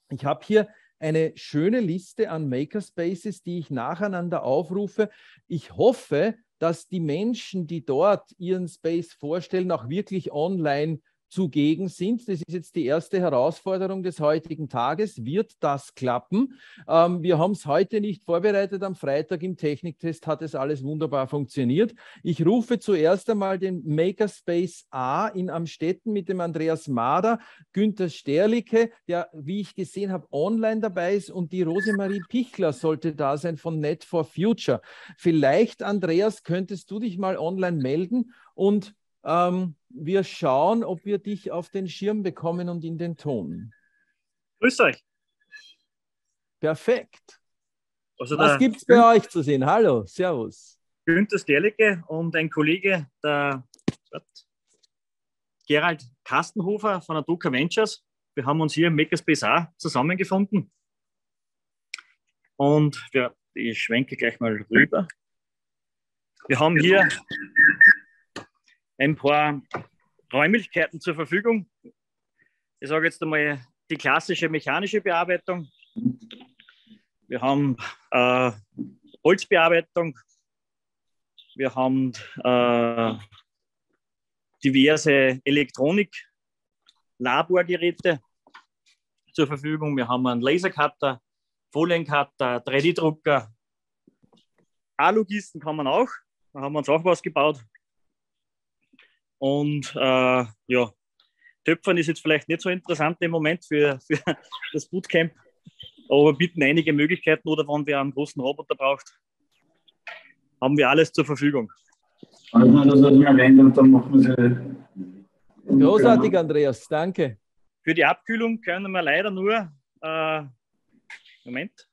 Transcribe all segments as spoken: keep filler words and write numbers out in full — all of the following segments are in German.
Ich habe hier eine schöne Liste an Makerspaces, die ich nacheinander aufrufe. Ich hoffe, dass die Menschen, die dort ihren Space vorstellen, auch wirklich online zugegen sind. Das ist jetzt die erste Herausforderung des heutigen Tages. Wird das klappen? Ähm, wir haben es heute nicht vorbereitet. Am Freitag im Techniktest hat es alles wunderbar funktioniert. Ich rufe zuerst einmal den Makerspace A in Amstetten mit dem Andreas Mader, Günther Sterlicke, der, wie ich gesehen habe, online dabei ist, und die Rosemarie Pichler sollte da sein von Net for Future. Vielleicht, Andreas, könntest du dich mal online melden und ähm, wir schauen, ob wir dich auf den Schirm bekommen und in den Ton. Grüß euch. Perfekt. Also was gibt es bei euch zu sehen? Hallo, servus. Günther Sterlicke und ein Kollege, der Gerald Kastenhofer von der Duca Ventures. Wir haben uns hier im Makerspace A zusammengefunden. Und ja, ich schwenke gleich mal rüber. Wir haben hier ein paar Räumlichkeiten zur Verfügung. Ich sage jetzt einmal die klassische mechanische Bearbeitung. Wir haben äh, Holzbearbeitung. Wir haben äh, diverse Elektronik-Laborgeräte zur Verfügung. Wir haben einen Lasercutter, Foliencutter, drei D Drucker. Alugisten kann man auch. Da haben wir uns auch was gebaut. Und äh, ja, Töpfern ist jetzt vielleicht nicht so interessant im Moment für, für das Bootcamp, aber bieten einige Möglichkeiten, oder wenn wer einen großen Roboter braucht, haben wir alles zur Verfügung. Also das hat mir erwähnt und dann machen wir Großartig, Andreas, danke. Für die Abkühlung können wir leider nur, äh, Moment,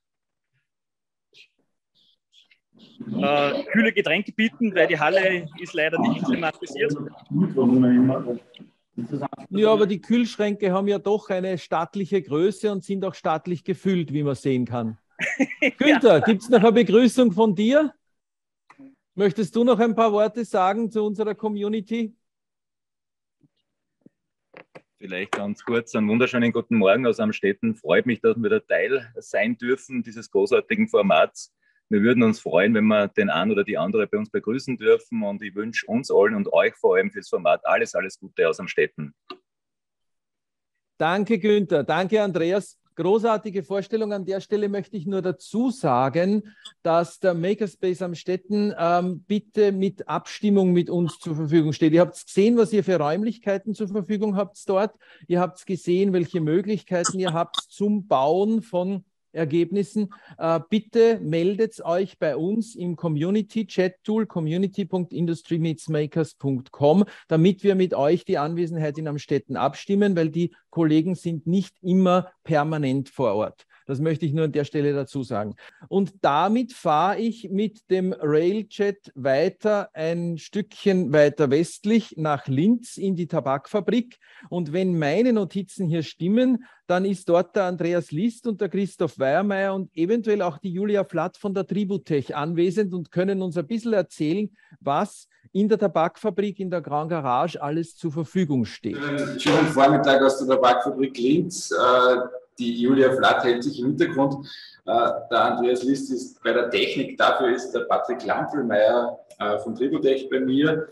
äh, kühle Getränke bieten, weil die Halle ist leider nicht klimatisiert. Ja, aber die Kühlschränke haben ja doch eine stattliche Größe und sind auch stattlich gefüllt, wie man sehen kann. Günther, ja. Gibt es noch eine Begrüßung von dir? Möchtest du noch ein paar Worte sagen zu unserer Community? Vielleicht ganz kurz, einen wunderschönen guten Morgen aus Amstetten. Freut mich, dass wir da Teil sein dürfen dieses großartigen Formats. Wir würden uns freuen, wenn wir den einen oder die andere bei uns begrüßen dürfen, und ich wünsche uns allen und euch vor allem fürs Format alles, alles Gute aus Amstetten. Danke, Günther. Danke, Andreas. Großartige Vorstellung. An der Stelle möchte ich nur dazu sagen, dass der Makerspace Amstetten ähm, bitte mit Abstimmung mit uns zur Verfügung steht. Ihr habt gesehen, was ihr für Räumlichkeiten zur Verfügung habt dort. Ihr habt gesehen, welche Möglichkeiten ihr habt zum Bauen von Ergebnissen. Äh, bitte meldet euch bei uns im Community-Chat-Tool community punkt industry meets makers punkt com, damit wir mit euch die Anwesenheit in Amstetten abstimmen, weil die Kollegen sind nicht immer permanent vor Ort. Das möchte ich nur an der Stelle dazu sagen. Und damit fahre ich mit dem Railjet weiter ein Stückchen weiter westlich nach Linz in die Tabakfabrik. Und wenn meine Notizen hier stimmen, dann ist dort der Andreas List und der Christoph Weiermeier und eventuell auch die Julia Flatt von der Tributech anwesend und können uns ein bisschen erzählen, was in der Tabakfabrik, in der Grand Garage alles zur Verfügung steht. Schönen, schönen Vormittag aus der Tabakfabrik Linz. Die Julia Flatt hält sich im Hintergrund. Der Andreas List ist bei der Technik. Dafür ist der Patrick Lampelmeier von Tributech bei mir.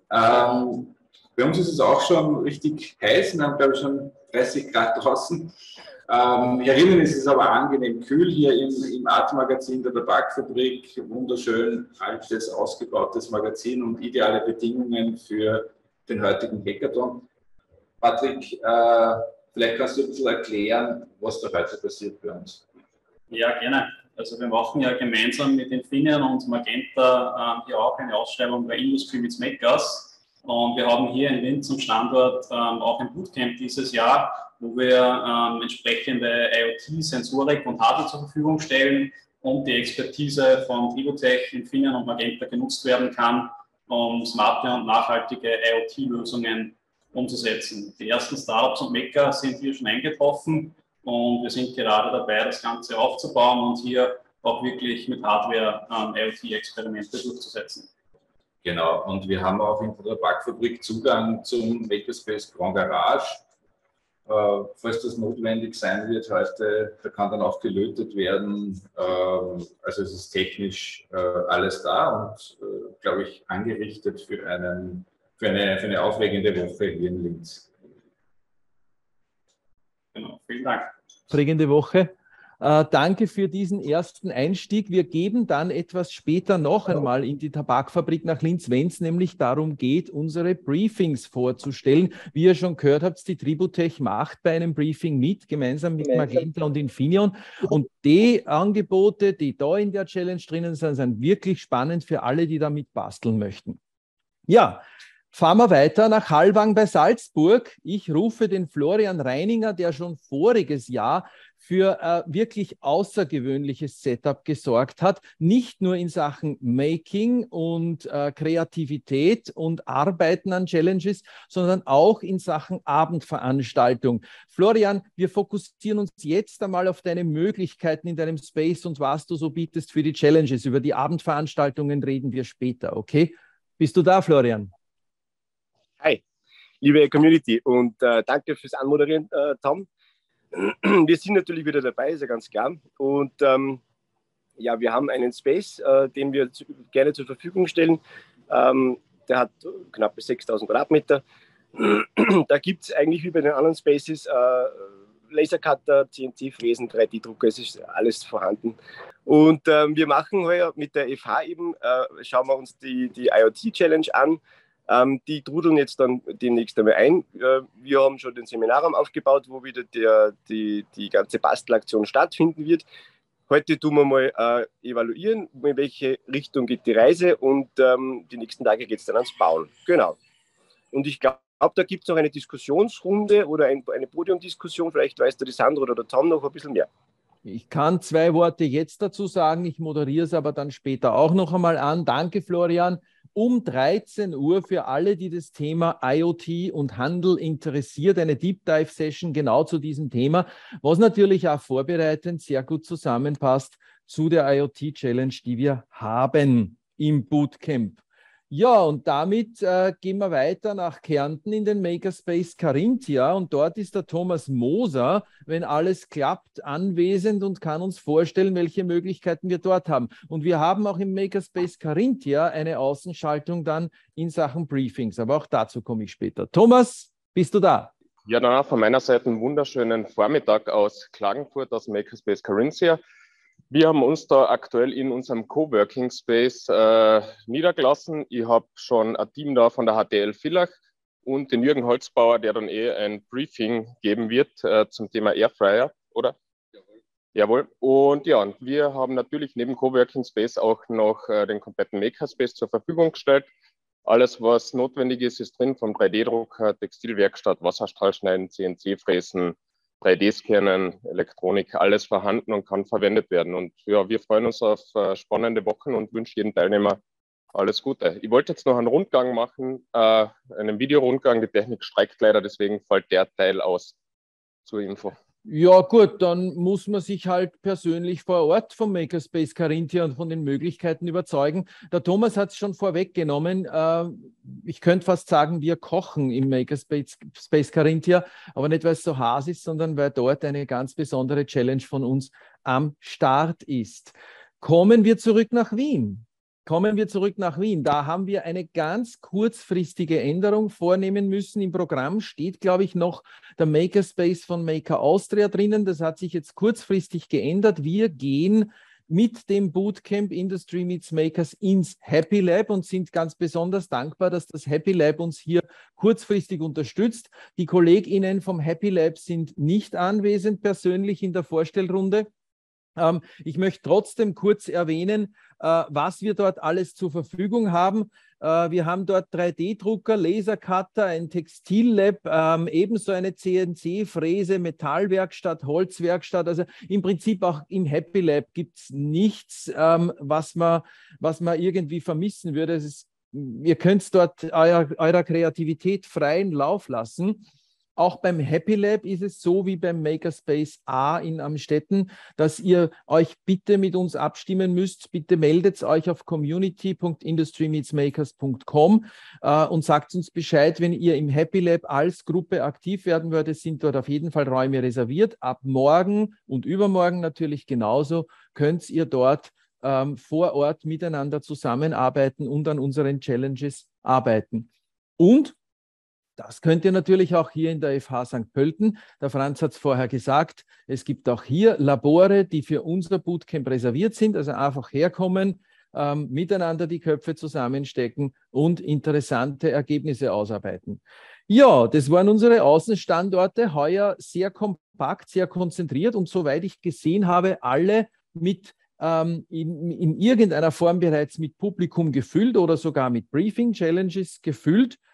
Ähm, bei uns ist es auch schon richtig heiß. Wir haben, glaube ich, schon dreißig Grad draußen. Ähm, herinnen ist es aber angenehm kühl hier im, im Art-Magazin der Tabakfabrik. Wunderschön altes, ausgebautes Magazin und ideale Bedingungen für den heutigen Hackathon. Patrick, äh, vielleicht kannst du ein bisschen erklären, was da heute passiert bei uns. Ja, gerne. Also wir machen ja gemeinsam mit Infineon und Magenta äh, hier auch eine Ausschreibung bei Industry meets Makers. Und wir haben hier in Linz am Standort ähm, auch ein Bootcamp dieses Jahr, wo wir ähm, entsprechende IoT-Sensorik und Hardware zur Verfügung stellen und die Expertise von Tributech, Infineon und Magenta genutzt werden kann, um smarte und nachhaltige IoT-Lösungen umzusetzen. Die ersten Startups und Maker sind hier schon eingetroffen und wir sind gerade dabei, das Ganze aufzubauen und hier auch wirklich mit Hardware ähm, IoT-Experimente durchzusetzen. Genau, und wir haben auch in der Tabakfabrik Zugang zum Makerspace Grand Garage. Äh, falls das notwendig sein wird heute, da kann dann auch gelötet werden. Ähm, also es ist technisch äh, alles da und, äh, glaube ich, angerichtet für, einen, für, eine, für eine aufregende Woche hier in Linz. Genau, vielen Dank. Prägende Woche. Äh, danke für diesen ersten Einstieg. Wir geben dann etwas später noch einmal in die Tabakfabrik nach Linz, wenn es nämlich darum geht, unsere Briefings vorzustellen. Wie ihr schon gehört habt, die Tributech macht bei einem Briefing mit, gemeinsam mit Magenta und Infineon. Und die Angebote, die da in der Challenge drinnen sind, sind wirklich spannend für alle, die damit basteln möchten. Ja, fahren wir weiter nach Hallwang bei Salzburg. Ich rufe den Florian Reininger, der schon voriges Jahr für äh, wirklich außergewöhnliches Setup gesorgt hat, nicht nur in Sachen Making und äh, Kreativität und Arbeiten an Challenges, sondern auch in Sachen Abendveranstaltung. Florian, wir fokussieren uns jetzt einmal auf deine Möglichkeiten in deinem Space und was du so bietest für die Challenges. Über die Abendveranstaltungen reden wir später, okay? Bist du da, Florian? Hi, liebe Community, und äh, danke fürs Anmoderieren, äh, Tom. Wir sind natürlich wieder dabei, ist ja ganz klar. Und ähm, ja, wir haben einen Space, äh, den wir zu, gerne zur Verfügung stellen. Ähm, der hat knapp sechstausend Quadratmeter. Da gibt es eigentlich wie bei den anderen Spaces äh, Lasercutter, C N C-Fräsen, drei D-Drucker, es ist alles vorhanden. Und ähm, wir machen heuer mit der F H eben, äh, schauen wir uns die, die IoT-Challenge an. Ähm, die trudeln jetzt dann demnächst einmal ein. Äh, wir haben schon den Seminarraum aufgebaut, wo wieder der, die, die ganze Bastelaktion stattfinden wird. Heute tun wir mal äh, evaluieren, in welche Richtung geht die Reise, und ähm, die nächsten Tage geht es dann ans Bauen. Genau. Und ich glaube, da gibt es noch eine Diskussionsrunde oder ein, eine Podiumdiskussion. Vielleicht weiß der Sandro oder der Tom noch ein bisschen mehr. Ich kann zwei Worte jetzt dazu sagen, ich moderiere es aber dann später auch noch einmal an. Danke, Florian. Um dreizehn Uhr für alle, die das Thema IoT und Handel interessiert, eine Deep Dive Session genau zu diesem Thema, was natürlich auch vorbereitend sehr gut zusammenpasst zu der IoT Challenge, die wir haben im Bootcamp. Ja, und damit äh, gehen wir weiter nach Kärnten in den Makerspace Carinthia, und dort ist der Thomas Moser, wenn alles klappt, anwesend und kann uns vorstellen, welche Möglichkeiten wir dort haben. Und wir haben auch im Makerspace Carinthia eine Außenschaltung dann in Sachen Briefings, aber auch dazu komme ich später. Thomas, bist du da? Ja, dann auch von meiner Seite einen wunderschönen Vormittag aus Klagenfurt, aus Makerspace Carinthia. Wir haben uns da aktuell in unserem Coworking Space äh, niedergelassen. Ich habe schon ein Team da von der H T L Villach und den Jürgen Holzbauer, der dann eh ein Briefing geben wird äh, zum Thema Airfryer, oder? Jawohl. Jawohl. Und ja, und wir haben natürlich neben Coworking Space auch noch äh, den kompletten Makerspace zur Verfügung gestellt. Alles, was notwendig ist, ist drin, vom drei D-Drucker, Textilwerkstatt, Wasserstrahlschneiden, C N C-Fräsen, drei D-Scannen, Elektronik, alles vorhanden und kann verwendet werden. Und ja, wir freuen uns auf äh, spannende Wochen und wünschen jedem Teilnehmer alles Gute. Ich wollte jetzt noch einen Rundgang machen, äh, einen Videorundgang. Die Technik streikt leider, deswegen fällt der Teil aus. Zur Info. Ja gut, dann muss man sich halt persönlich vor Ort vom Makerspace Carinthia und von den Möglichkeiten überzeugen. Der Thomas hat es schon vorweggenommen. Äh, ich könnte fast sagen, wir kochen im Makerspace Space Carinthia, aber nicht, weil es so heiß ist, sondern weil dort eine ganz besondere Challenge von uns am Start ist. Kommen wir zurück nach Wien. Kommen wir zurück nach Wien. Da haben wir eine ganz kurzfristige Änderung vornehmen müssen. Im Programm steht, glaube ich, noch der Makerspace von Maker Austria drinnen. Das hat sich jetzt kurzfristig geändert. Wir gehen mit dem Bootcamp Industry Meets Makers ins Happy Lab und sind ganz besonders dankbar, dass das Happy Lab uns hier kurzfristig unterstützt. Die KollegInnen vom Happy Lab sind nicht anwesend persönlich in der Vorstellrunde. Ähm, ich möchte trotzdem kurz erwähnen, äh, was wir dort alles zur Verfügung haben. Äh, wir haben dort drei D-Drucker, Lasercutter, ein Textillab, ähm, ebenso eine C N C-Fräse, Metallwerkstatt, Holzwerkstatt. Also im Prinzip auch im Happy Lab gibt es nichts, ähm, was man, was man irgendwie vermissen würde. Es ist, ihr könnt dort euer, eurer Kreativität freien Lauf lassen. auch beim Happy Lab ist es so wie beim Makerspace A in Amstetten, dass ihr euch bitte mit uns abstimmen müsst. Bitte meldet euch auf community punkt industry meets makers punkt com äh, und sagt uns Bescheid, wenn ihr im Happy Lab als Gruppe aktiv werden würdet, sind dort auf jeden Fall Räume reserviert. Ab morgen und übermorgen natürlich genauso könnt ihr dort ähm, vor Ort miteinander zusammenarbeiten und an unseren Challenges arbeiten. Und das könnt ihr natürlich auch hier in der F H Sankt Pölten. Der Franz hat es vorher gesagt, es gibt auch hier Labore, die für unser Bootcamp reserviert sind. Also einfach herkommen, ähm, miteinander die Köpfe zusammenstecken und interessante Ergebnisse ausarbeiten. Ja, das waren unsere Außenstandorte. Heuer sehr kompakt, sehr konzentriert und soweit ich gesehen habe, alle mit ähm, in, in irgendeiner Form bereits mit Publikum gefüllt oder sogar mit Briefing-Challenges gefüllt.